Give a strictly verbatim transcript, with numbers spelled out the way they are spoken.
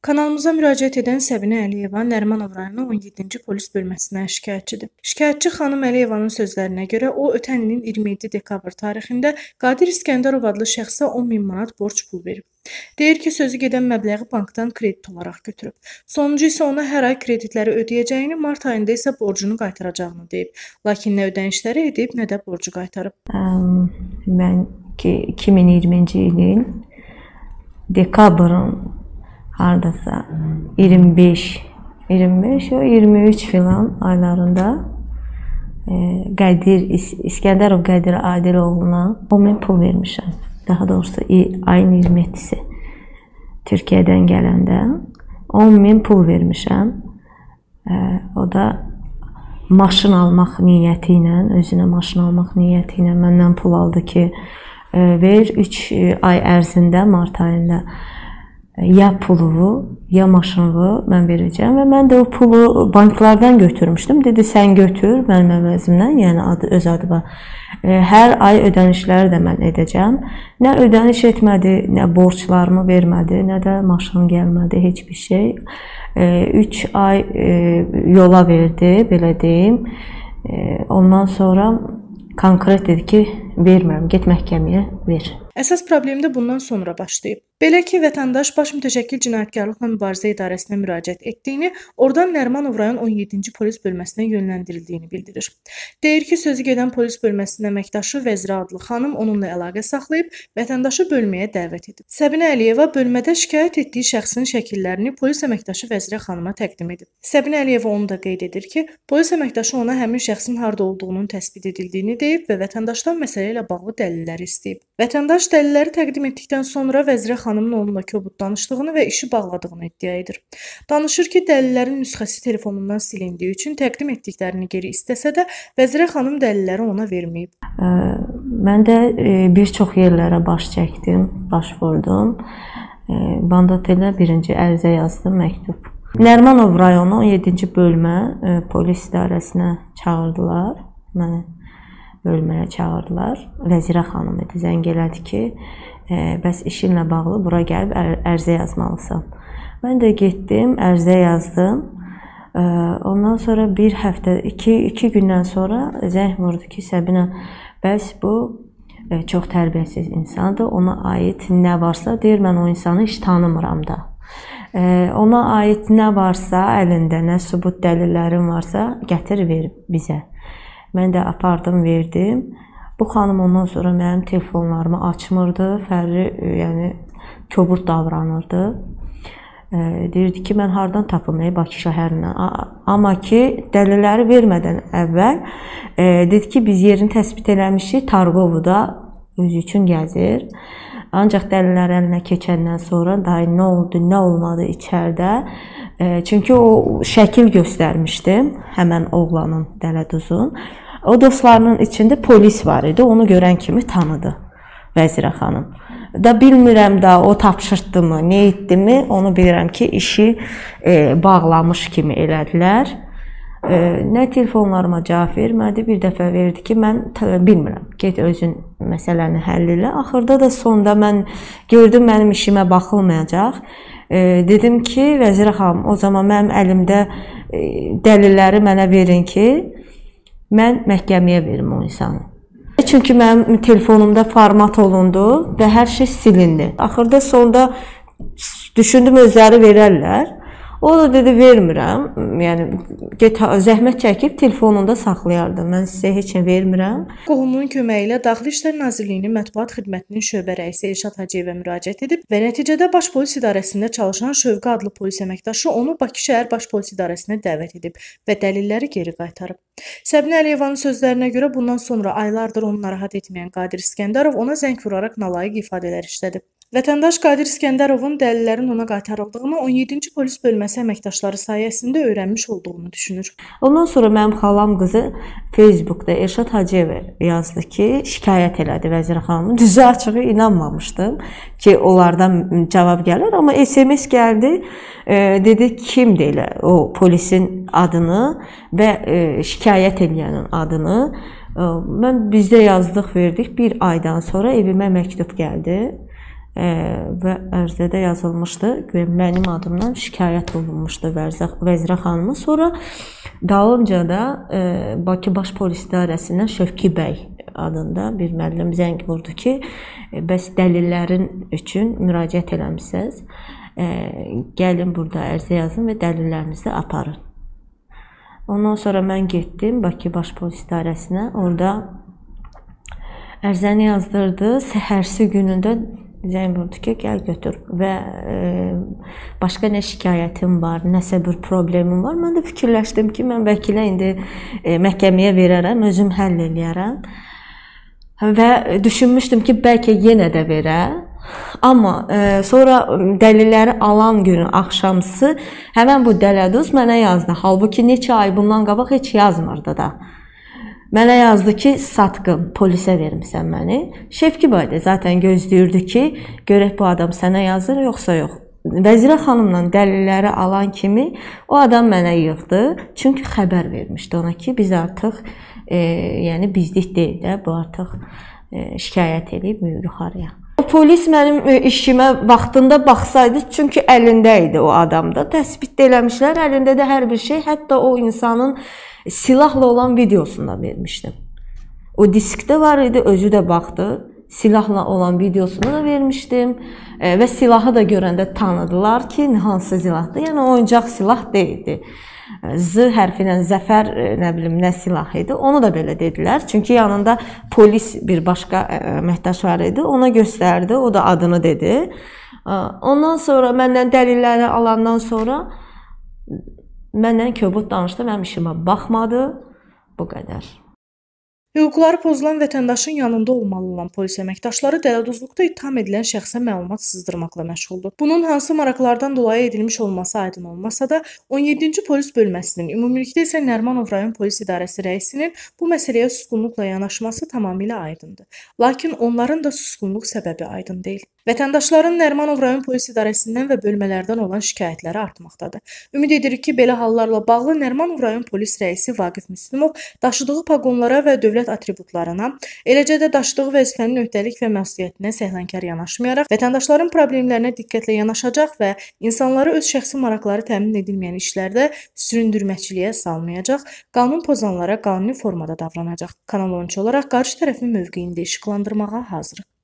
Kanalımıza müraciət edən Səbinə Əliyeva Nərimanov rayonu on yeddinci polis bölməsindən şikayətçidir. Şikayətçi xanım Əliyevanın sözlərinə görə o, ötən ilin iyirmi yeddi dekabr tarixində Qadir İskəndərov adlı şəxsə on min manat borc pul verib. Deyir ki, sözü gedən məbləği bankdan kredit olaraq götürüb. Sonuncu isə ona hər ay kreditləri ödəyəcəyini, mart ayında isə borcunu qaytaracağını deyib. Lakin nə ödənişləri edib, nə də borcu qaytarıb. Mən ki, iki min iyirminci ilin dekabrın hardasa iyirmi beş, iyirmi beş, iyirmi üç filan aylarında e, Qədir İskəndərov Qədir Adiloğlu'na on min pul vermişəm. Daha doğrusu ayın iyirmi yeddisi Türkiyədən gələndə on min pul vermişəm. E, o da maşın almaq niyyəti ilə, özünə maşın almaq niyyəti ilə məndən pul aldı ki, e, ver üç ay ərzində, mart ayında ya pulu, ya maşını mən verəcəm və mən də o pulu banklardan götürmüşdüm. Dedi, sən götür mənim əvəzimdən, yəni adı, öz adıma. E, hər ay ödənişləri də mən edəcəm. Nə ödəniş etmədi, nə borçlarımı vermədi, nə də maşın gəlmədi, heç bir şey. E, üç ay e, yola verdi, belə deyim. E, ondan sonra konkret dedi ki, vermirəm, get məhkəməyə ver. Əsas problem də bundan sonra başlayıb. Belə ki, vətəndaş Baş Mütəşəkkil Cinayətkarlıqla Mübarizə İdarəsinə müraciət etdiyini, oradan Nərimanov rayon on yeddinci polis bölməsinə yönləndirildiyini bildirir. Deyir ki, sözü gedən polis bölməsinin əməkdaşı Vəzirə adlı xanım onunla əlaqə saxlayıb, vətəndaşı bölməyə dəvət edib. Səbinə Əliyeva bölmədə şikayət etdiyi şəxsin şəkillərini polis əməkdaşı Vəzirə xanıma təqdim edib. Səbinə Əliyeva onu da qeyd edir ki, polis əməkdaşı ona həmin şəxsin harda olduğunun təsbit edildiyini deyib və vətəndaşdan məsələ ilə bağlı dəlilləri istəyib. Vətəndaş dəlilləri təqdim etdikdən sonra Vəzirə xanımın onunla kobud danışdığını və işi bağladığını iddia edir. Danışır ki, dəlillərin nüsxəsi telefonundan silindiyi üçün təqdim etdiklərini geri istəsə də, Vəzirə xanım dəlilləri ona verməyib. Mən də bir çox yerlərə baş çəkdim, baş vurdum. Bandatelə birinci ərizə yazdım, məktub. Nərimanov rayonu on yeddinci bölmə polis idarəsinə çağırdılar. Məni bölməyə çağırdılar. Vəzirə xanım idi, zəng elədi ki, e, bəs işinlə bağlı bura gəlib ərizə yazmalısan. Mən də getdim, ərizə yazdım. E, ondan sonra bir həftə, iki, iki gündən sonra zəng vurdu ki, Səbinə, bəs bu e, çox tərbiyəsiz insandır. Ona aid nə varsa, deyir, mən o insanı heç tanımıram da. E, ona aid nə varsa, əlində nə sübut dəlillərin varsa, gətir ver bizə. Mən də apardım, verdim. Bu xanım ondan sonra mənim telefonlarımı açmırdı, fərri, yəni kobud davranırdı. E, deyirdi ki, mən hardan tapım, Bakı şəhərindən. Amma ki, dəlilləri vermədən əvvəl e, dedi ki, biz yerini təsbit eləmişik, Targovuda özü üçün gəzir. Ancaq dəlillər əlinə keçəndən sonra daha nə oldu, nə olmadı içəridə. E, çünki o şəkil göstərmişdim, həmən oğlanın, dələduzun. O dostlarının içində polis var idi, onu görən kimi tanıdı Vəzirə xanım. Da bilmirəm da o tapşırtdı mı, nə etdi mi, onu bilirəm ki, işi e, bağlamış kimi elədilər. E, nə telefonlarıma cavab vermədi, bir dəfə verdi ki, mən bilmirəm, get özün məsələni həll elə. Axırda da sonda mən gördüm, mənim işimə baxılmayacaq. E, dedim ki, Vəzirə xanım, o zaman mənim əlimdə e, dəlilləri mənə verin ki, mən məhkəməyə verim o insanı. Çünki mənim telefonumda format olundu və hər şey silindi. Axırda sonda düşündüm, özləri verərlər. O da dedi, vermirəm. Yəni, get, zəhmət çəkib telefonunda saxlayardı. Mən sizə heç nə vermirəm. Qohumunun köməyi ilə Daxili İşlər Nazirliyinin Mətbuat Xidmətinin şöbə rəisi Elşad Hacıyevə müraciət edib və nəticədə Baş Polis İdarəsində çalışan Şövqə adlı polis əməkdaşı onu Bakı şəhər Baş Polis İdarəsinə dəvət edib və dəlilləri geri qaytarıb. Səbinə Əliyevanın sözlərinə görə bundan sonra aylardır onu narahat etməyən Qadir İskəndərov ona zəng vuraraq nalayiq ifadələr işlədib. Vətəndaş Qadir İskəndərovun dəlillərin ona qaytarıldığını on yeddinci polis bölməsi əməkdaşları sayəsində öyrənmiş olduğunu düşünür. Ondan sonra mənim xalam qızı Facebookda Elşad Hacıyeva yazdı ki, şikayət elədi Vəzirə xanımı. Düzü açığı inanmamışdım ki, onlardan cavab gəlir, amma S M S gəldi, e, dedi kimdir elə o polisin adını və e, şikayət eləyənin adını. E, mən bizdə yazdıq, verdik, bir aydan sonra evimə məktub gəldi. e, və ərizədə yazılmışdı ki, mənim adımdan şikayət olunmuşdu Vəzirə xanıma. Sonra dalınca da e, Bakı Baş Polis İdarəsindən Şövki bəy adında bir müəllim zəng vurdu ki, e, bəs dəlillərin üçün müraciət eləmisiniz. E, gəlin burada ərizə yazın və dəlillərinizi aparın. Ondan sonra mən getdim Bakı Baş Polis İdarəsinə. Orada ərizəni yazdırdı. Səhərsi günündə zəng vurdu ki, gəl götür və e, başqa nə şikayətim var, nəsə bir problemim var. Mən də fikirləşdim ki, mən vəkilə indi e, məhkəməyə verərəm, özüm həll eləyərəm. Və düşünmüşdüm ki, bəlkə yenə də verə. Amma e, sonra dəlilləri alan günü axşamsı həmən bu dələduz mənə yazdı. Halbuki neçə ay bundan qabaq heç yazmırdı da. Mənə yazdı ki, satqın, polisə vermisən məni. Şevki bəy də zaten gözləyirdi ki, görək bu adam sənə yazır, yoxsa yox. Vəzirə xanımla dəlilləri alan kimi o adam mənə yığdı. Çünki xəbər vermişdi ona ki, biz artıq, e, yəni bizlik deyil də, bu artıq e, şikayət edib yuxarıya. Polis mənim işimə vaxtında baxsaydı, çünki əlində idi o adamda. Təsbit eləmişlər, əlində də hər bir şey. Hətta o insanın silahla olan videosunu da vermişdim. O diskdə var idi, özü də baxdı. Silahla olan videosunu da vermişdim. E, və silahı da görəndə tanıdılar ki, hansı silahdır. Yəni oyuncaq silah deyildi. Z hərfinə zəfər, nə bilim, nə silah idi. Onu da belə dedilər. Çünki yanında polis bir başqa əməkdaş var idi. Ona göstərdi. O da adını dedi. Ondan sonra məndən dəlilləri alandan sonra məndən kobud danışdı. Mənim işimə baxmadı. Bu qədər. Hüquqları pozulan vətəndaşın yanında olmalı olan polis əməkdaşları dələduzluqda ittiham edilən şəxsə məlumat sızdırmaqla məşğuldur. Bunun hansı maraqlardan dolayı edilmiş olması aydın olmasa da, on yeddinci polis bölməsinin, ümumilikdə isə Nərimanov rayon polis idarəsi rəisinin bu məsələyə susqunluqla yanaşması tamamilə aydındır. Lakin onların da susqunluq səbəbi aydın deyil. Vətəndaşların Nərimanov rayon polis idarəsindən və bölmələrdən olan şikayətləri artmaqdadır. Ümid edirik ki, belə hallarla bağlı Nərimanov rayon polis rəisi Vaqif Müslümov daşıdığı paqonlara və dövlət atributlarına, eləcə də daşıdığı vəzifənin öhdəlik və məsuliyyətinə səhlənkar yanaşmayaraq, vətəndaşların problemlərinə diqqətlə yanaşacaq və insanları öz şəxsi maraqları təmin edilməyən işlərdə süründürməçiliyə salmayacaq, qanun pozanlara qanuni formada davranacaq. Kanal on üç olaraq qarşı tərəfin mövqeyini də işıqlandırmağa hazırıq.